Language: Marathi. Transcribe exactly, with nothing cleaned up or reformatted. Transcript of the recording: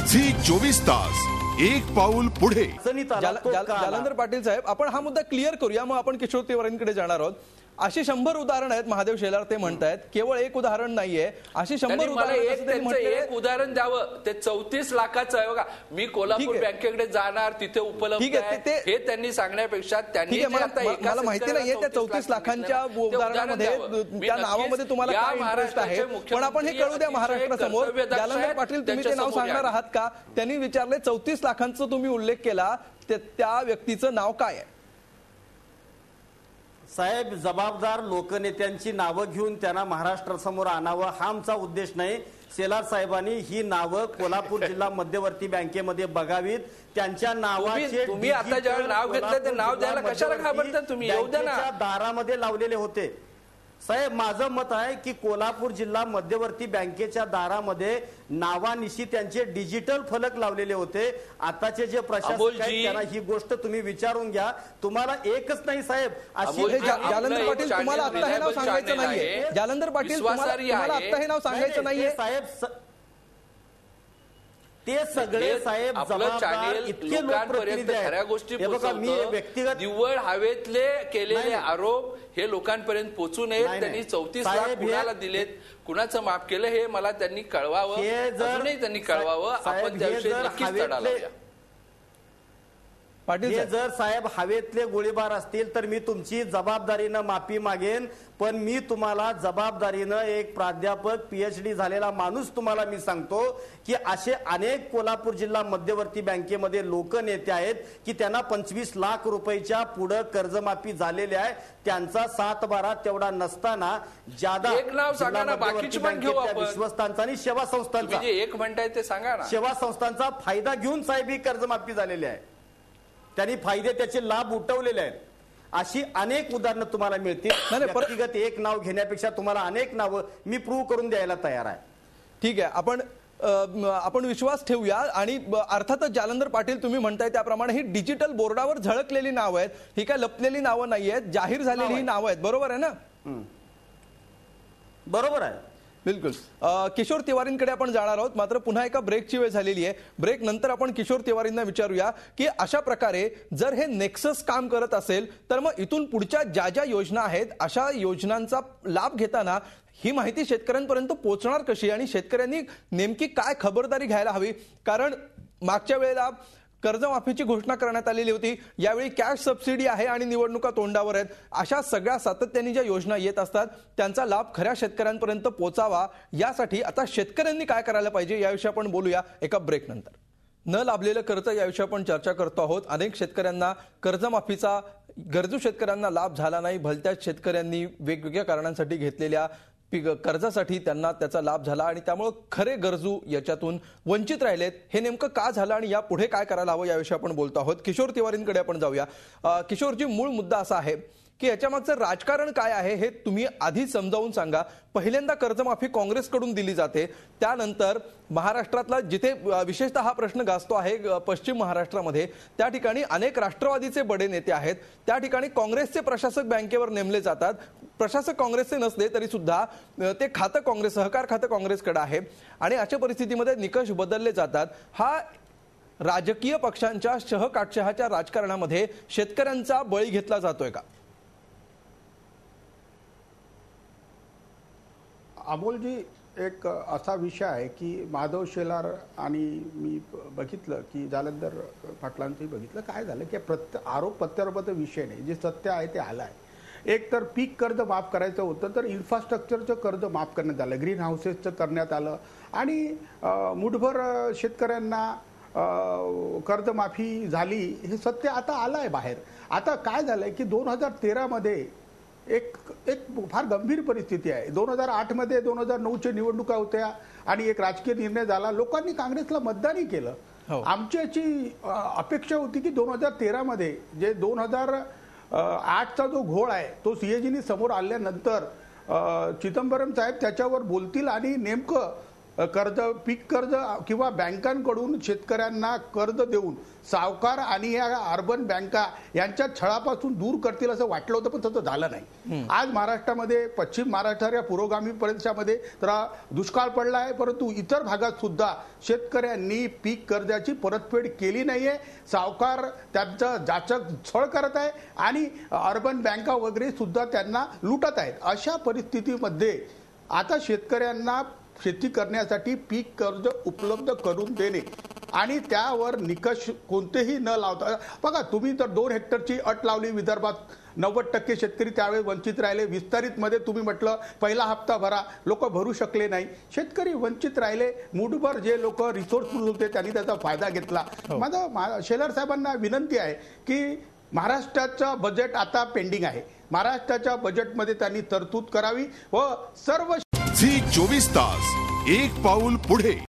झी चोवीस तास एक पाऊल पुढे। जालंधर पाटील साहेब, आपण हा मुद्दा क्लिअर करूया, मग आपण किशोर तिवारींकडे जाणार आहोत। अशी शंभर उदाहरण आहेत महादेव शेलार ते म्हणतायत, केवळ एक उदाहरण नाहीये, अशी शंभर उदाहरण एक उदाहरण द्यावं ते चौतीस लाखाचं आहे बघा। मी कोल्हापूर बँकेकडे जाणार, तिथे उपलब्ध आहे हे त्यांनी सांगण्यापेक्षा त्यांनी मला माहिती नाहीये त्या चौतीस लाखांच्या उदाहरणामध्ये त्या नावामध्ये तुम्हाला काय इंटरेस्ट आहे, पण आपण हे कळू द्या महाराष्ट्रासमोर। जालंधर पाटील, तुम्ही ते नाव सांगणार आहात का? त्यांनी विचारले चौतीस लाखांचा तुम्ही उल्लेख केला, त्या व्यक्तीचं नाव काय आहे? साहेब, जबाबदार लोकनेत्यांची नावं घेऊन त्यांना महाराष्ट्रासमोर आणावं हा आमचा उद्देश नाही। शेलार साहेबांनी ही नावं कोल्हापूर जिल्हा मध्यवर्ती बँकेमध्ये बघावीत। त्यांच्या नावाचे तुम्ही आता ज्यावेळी नाव घेतलं ते नाव द्यायला कशाला घाबरता तुम्ही? येऊ द्या ना। दारामध्ये लावलेले होते साहेब। माझं मत आहे की कोल्हापूर जिल्हा मध्यवर्ती बँकेच्या दारामध्ये नावानिशी त्यांचे डिजिटल फलक लावलेले होते। आताचे जे प्रशासक आहेत त्यांना ही गोष्ट तुम्ही विचारून घ्या। तुम्हाला एकच नाही साहेब, जालंधर पाटील तुम्हाला आता हे नाव सांगायचं नाहीये। जालंधर पाटील तुम्हाला आता हे नाव सांगायचं नाहीये साहेब। ते सगळे साहेब जबाबदार इतके लोकांपर्यंत खऱ्या गोष्टी व्यक्तिगत निव्वळ हवेतले केलेले आरोप हे लोकांपर्यंत पोहोचू नयेत। त्यांनी चौतीस लाख कुणाला दिलेत, कुणाचं माफ केलं हे मला त्यांनी कळवावं, अजूनही त्यांनी कळवावं। आपण त्याविषयी नक्कीच लढा लावूया। हे जर साहेब हवेतले गोळीबार असतील तर मी तुमची जबाबदारीनं माफी मागेन, पण मी तुम्हाला जबाबदारीनं एक प्राध्यापक पीएचडी झालेला माणूस तुम्हाला मी सांगतो की असे अनेक कोल्हापूर जिल्हा मध्यवर्ती बँकेमध्ये लोकनेते आहेत की त्यांना पंचवीस लाख रुपयाच्या पुढे कर्जमाफी झालेली आहे। त्यांचा सात बारा तेवढा नसताना ज्यादा एक नाव सांगा ना, बाकीची पण घेऊ आपण। विश्वस्तांचा आणि सेवा संस्थांचा, एक म्हणताय ते सांगा ना। सेवा संस्थांचा फायदा घेऊन साहेब ही कर्जमाफी झालेली आहे। त्यांनी फायदे त्याचे लाभ उठवलेले आहेत। अशी अनेक उदाहरणं तुम्हाला मिळतील। व्यक्तिगत एक नाव घेण्यापेक्षा तुम्हाला अनेक नावं मी प्रूव्ह करून द्यायला तयार आहे। ठीक आहे, आपण आपण विश्वास ठेवूया। आणि अर्थातच जालंधर पाटील तुम्ही म्हणताय त्याप्रमाणे ही डिजिटल बोर्डावर झळकलेली नावं आहेत, ही काय लपलेली नावं नाही आहेत, जाहीर झालेली ही नावं आहेत, बरोबर आहे ना? बरोबर आहे, बिलकुल। किशोर तिवारींकडे आपण जाणार आहोत, मात्र पुन्हा एका ब्रेकची वेळ झालेली आहे। ब्रेक नंतर आपण किशोर तिवारींना विचारूया की अशा प्रकारे जर हे नेक्सस काम करत असेल तर मग इथून पुढच्या ज्या ज्या योजना आहेत अशा योजनांचा लाभ घेताना ही माहिती शेतकऱ्यांपर्यंत पोहोचणार कशी आणि शेतकऱ्यांनी नेमकी काय खबरदारी घ्यायला हवी? कारण मागच्या वेळेला कर्जमाफीची घोषणा करण्यात आलेली होती, यावेळी कॅश सबसिडी आहे आणि निवडणुका तोंडावर आहेत। अशा सगळ्या सातत्याने ज्या योजना येत असतात त्यांचा लाभ खऱ्या शेतकऱ्यांपर्यंत पोहोचावा, यासाठी आता शेतकऱ्यांनी काय करायला पाहिजे याविषयी आपण बोलूया एका ब्रेक नंतर। न लाभलेलं कर्ज याविषयी आपण चर्चा करतो आहोत। अनेक शेतकऱ्यांना कर्जमाफीचा गरजू शेतकऱ्यांना लाभ झाला नाही, भलत्याच शेतकऱ्यांनी वेगवेगळ्या कारणांसाठी घेतलेल्या कर्जासाठी त्यांना त्याचा लाभ झाला आणि त्यामुळे खरे गरजू याच्यातून वंचित राहिलेत। हे नेमकं का झालं आणि या पुढे काय करायला हवं याविषयी आपण बोलतो आहोत। किशोर तिवारींकडे आपण जाऊया। किशोरजी, मूळ मुद्दा असा आहे की याच्यामागचं राजकारण काय आहे हे तुम्ही आधी समजावून सांगा। पहिल्यांदा कर्जमाफी काँग्रेसकडून दिली जाते, त्यानंतर महाराष्ट्रातला जिथे विशेषतः हा प्रश्न गाजतो आहे पश्चिम महाराष्ट्रामध्ये, त्या ठिकाणी अनेक राष्ट्रवादीचे बडे नेते आहेत, त्या ठिकाणी काँग्रेसचे प्रशासक बँकेवर नेमले जातात। प्रशासक काँग्रेसचे नसले तरी सुद्धा ते खातं काँग्रेस, सहकार खातं काँग्रेसकडे आहे आणि अशा परिस्थितीमध्ये निकष बदलले जातात। हा राजकीय पक्षांच्या शहकाटशहाच्या राजकारणामध्ये शेतकऱ्यांचा बळी घेतला जातोय का? अमोलजी, एक असा विषय आहे की माधव शेलार आणि मी बघितलं की जालंधर पाटलांचंही बघितलं, काय झालं की प्रत्य आरोप प्रत्यारोपाचा विषय नाही, जे सत्य आहे ते आलं आहे। एक तर पीक कर्ज माफ करायचं होतं तर इन्फ्रास्ट्रक्चरचं कर्ज माफ करण्यात आलं, ग्रीन हाऊसेसचं करण्यात आलं आणि मुठभर शेतकऱ्यांना कर्जमाफी झाली, हे सत्य आता आलं आहे बाहेर। आता काय झालंय की दोन हजार तेरामध्ये एक एक फार गंभीर परिस्थिती आहे। दोन हजार आठ मध्ये दोन हजार नऊच्या निवडणुका होत्या आणि एक राजकीय निर्णय झाला, लोकांनी काँग्रेसला मतदानही केलं। आमची याची अपेक्षा होती की दोन हजार तेरा मध्ये जे दोन हजार आठचा जो घोळ आहे तो सीएजीनी समोर आल्यानंतर चिदंबरम साहेब त्याच्यावर बोलतील आणि नेमकं कर्ज पीक कर्ज किंवा बँकांकडून शेतकऱ्यांना कर्ज देऊन सावकार आणि या अर्बन बँका यांच्या छळापासून दूर करतील असं वाटलं होतं, पण तसं झालं नाही. आज महाराष्ट्रामध्ये पश्चिम महाराष्ट्र या पुरोगामी प्रदेशामध्ये तर दुष्काळ पडला आहे, परंतु इतर भागात सुद्धा शेतकऱ्यांनी पीक कर्जाची परतफेड केली नाहीये. सावकार त्यांचं जाचक छळ करत आहे आणि अर्बन बँका वगैरे सुद्धा त्यांना लुटत आहेत. अशा परिस्थितीमध्ये आता शेतकऱ्यांना शेती करण्यासाठी पीक कर्ज उपलब्ध करून देणे आणि त्यावर निकष कोणतेही न लावता, बघा तुम्ही तर दोन हेक्टरची अट लावली विदर्भात, नव्वद टक्के शेतकरी त्यावेळी वंचित राहिले. विस्तारित मध्ये तुम्ही म्हटलं पहिला हप्ता भरा, लोक भरू शकले नाही, शेतकरी वंचित राहिले. मुठभर जे लोक रिसोर्सफुल होते त्यांनी त्याचा फायदा घेतला. माझा शेलार साहेबांना विनंती आहे की महाराष्ट्राचं बजेट आता पेंडिंग आहे, महाराष्ट्राच्या बजेटमध्ये त्यांनी तरतूद करावी व सर्व झी चोवीस तास एक पाऊल पुढे.